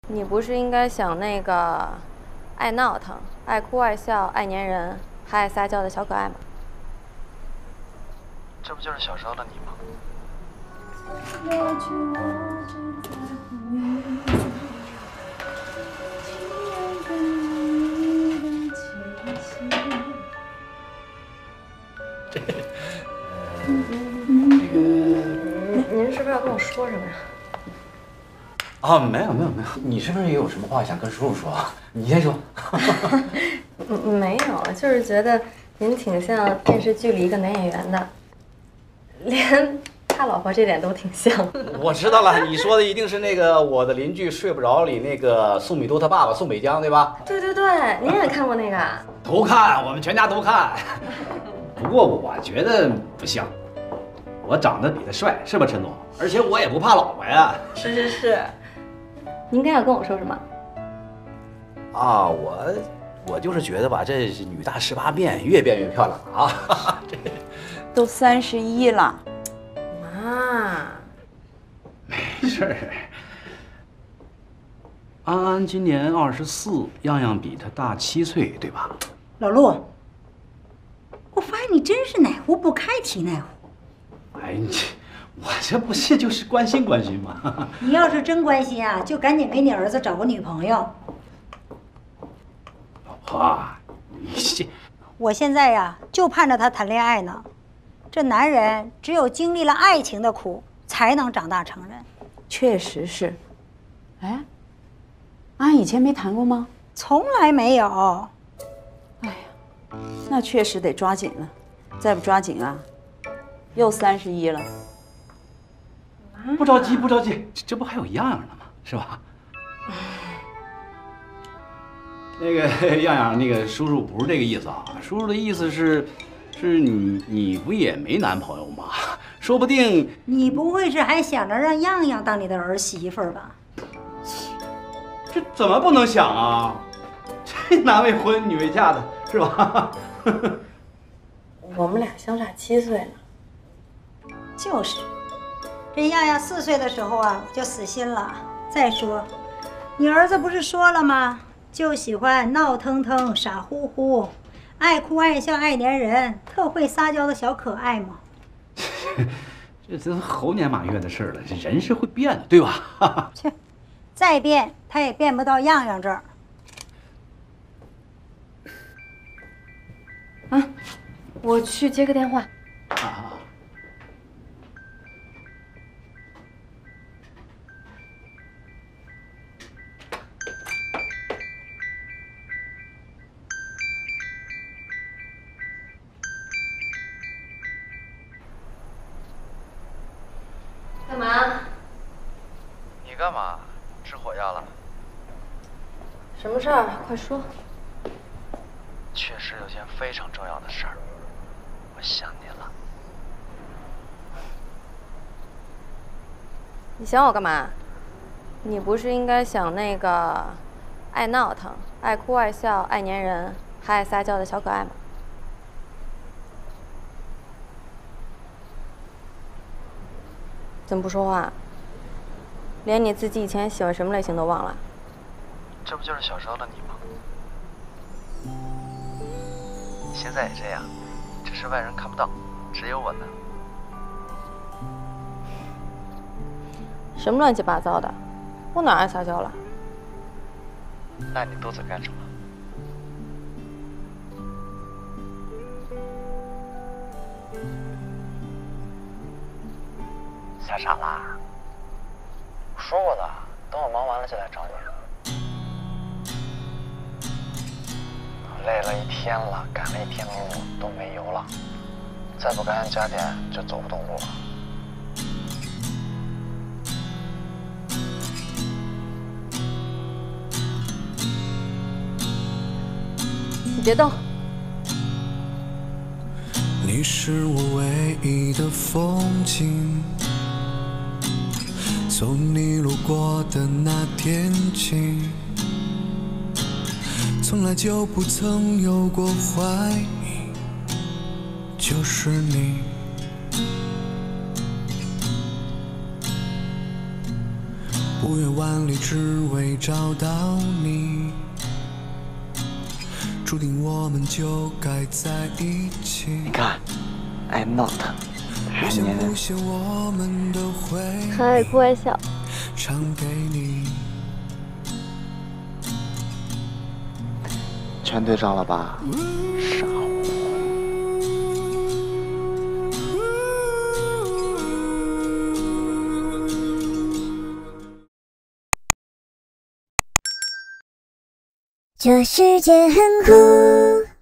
你不是应该想那个爱闹腾、爱哭爱笑、爱粘人，还爱撒娇的小可爱吗？ 这不就是小时候的你吗？ 您是不是要跟我说什么呀？ 哦，没有，你是不是也有什么话想跟叔叔说？你先说。 没有，就是觉得您挺像电视剧里一个男演员的，连他老婆这点都挺像。 我知道了，你说的一定是那个《我的邻居睡不着》里那个宋美多他爸爸宋北江，对吧？ 对，您也看过那个啊？ 都看，我们全家都看。不过我觉得不像，我长得比他帅，是吧，陈总？而且我也不怕老婆呀。 是。您刚要跟我说什么？ 啊，我就是觉得吧，这女大十八变，越变越漂亮了啊！ 都31了， 妈， 没事儿。安安今年24，样样比她大7岁，对吧？ 老陆，我发现你真是哪壶不开提哪壶。 哎，我这不是就是关心关心吗？ 你要是真关心啊，就赶紧给你儿子找个女朋友。 老婆，你我现在呀，就盼着他谈恋爱呢。这男人只有经历了爱情的苦，才能长大成人。 确实是。哎，安以前没谈过吗？ 从来没有。 哎呀，那确实得抓紧了，再不抓紧啊，又31了。 不着急，不着急，这不还有样样呢吗？是吧？那个样样，那个叔叔不是这个意思啊，叔叔的意思是你不也没男朋友吗？说不定你不会是还想着让样样当你的儿媳妇吧？ 这怎么不能想啊？这男未婚女未嫁的是吧？ 我们俩相差7岁呢。 就是，这样样4岁的时候啊，我就死心了。再说，你儿子不是说了吗？就喜欢闹腾腾、傻乎乎，爱哭爱笑爱粘人，特会撒娇的小可爱嘛。 这都猴年马月的事了，这人是会变的，对吧？ 切，再变他也变不到样样这儿。 啊，我去接个电话。 啊。 干嘛？ 你干嘛？吃火药了？ 什么事儿？快说。 确实有件非常重要的事儿，我想你了。 你想我干嘛？你不是应该想那个爱闹腾、爱哭爱笑、爱粘人，还爱撒娇的小可爱吗？怎么不说话？连你自己以前喜欢什么类型都忘了？ 这不就是小时候的你吗？你现在也这样，只是外人看不到，只有我能。 什么乱七八糟的？我哪爱撒娇了？ 那你嘟嘴干什么？吓傻啦！我说过的，等我忙完了就来找你。累了一天了，赶了一天路都没油了，再不赶紧加点就走不动路了。 你别动。 你是我唯一的风景，从你路过的那天起，从来就不曾有过怀疑，就是你。 无缘万里只为找到你，注定我们就该在一起。 你看 ，I'm not， 还是年人。 很爱哭爱笑。 唱给你。 全对上了吧，傻乎。 这世界很酷。